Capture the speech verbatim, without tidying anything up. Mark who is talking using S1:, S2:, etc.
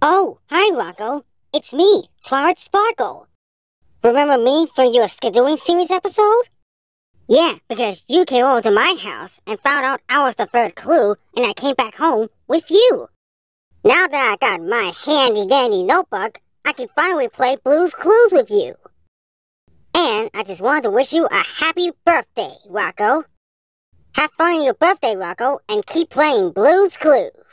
S1: Oh, hi Rocco. It's me, Twilight Sparkle. Remember me from your Skidooing series episode? Yeah, because you came over to my house and found out I was the third clue and I came back home with you. Now that I got my handy-dandy notebook, I can finally play Blue's Clues with you. And I just wanted to wish you a happy birthday, Rocco. Have fun on your birthday, Rocco, and keep playing Blue's Clues.